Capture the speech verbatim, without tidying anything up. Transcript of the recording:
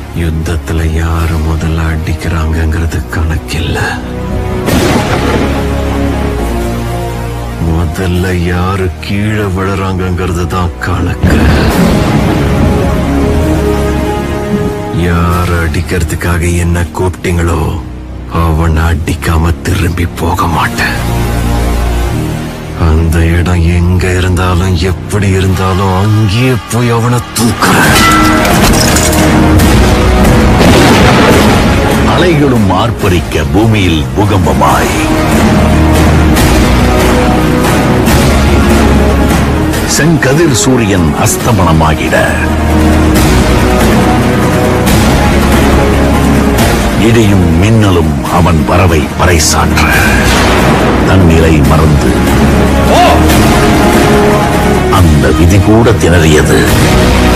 யுத்தத்துல யாரு முதல்ல அடிக்கிறாங்கிறது கணக்கில்ல, முதல்ல யாரு கீழே விழுறாங்கிறது தான் கணக்கு. யார் அடிக்கிறதுக்காக என்ன கூப்பிட்டீங்களோ அவனை அடிக்காம திரும்பி போக மாட்டேன். அந்த இடம் எங்க இருந்தாலும் எப்படி இருந்தாலும் அங்கேயே போய் அவனை தூக்குறேன். அலைகளும் ஆர்ப்பரிக்க பூமியில் பூகம்பமாய் செங்கதிர் சூரியன் அஸ்தமனமாகிட இடியும் மின்னலும் அவன் வரவை பறைசாற்ற தன்னிலை மறந்து அந்த விதி கூட திணறியது.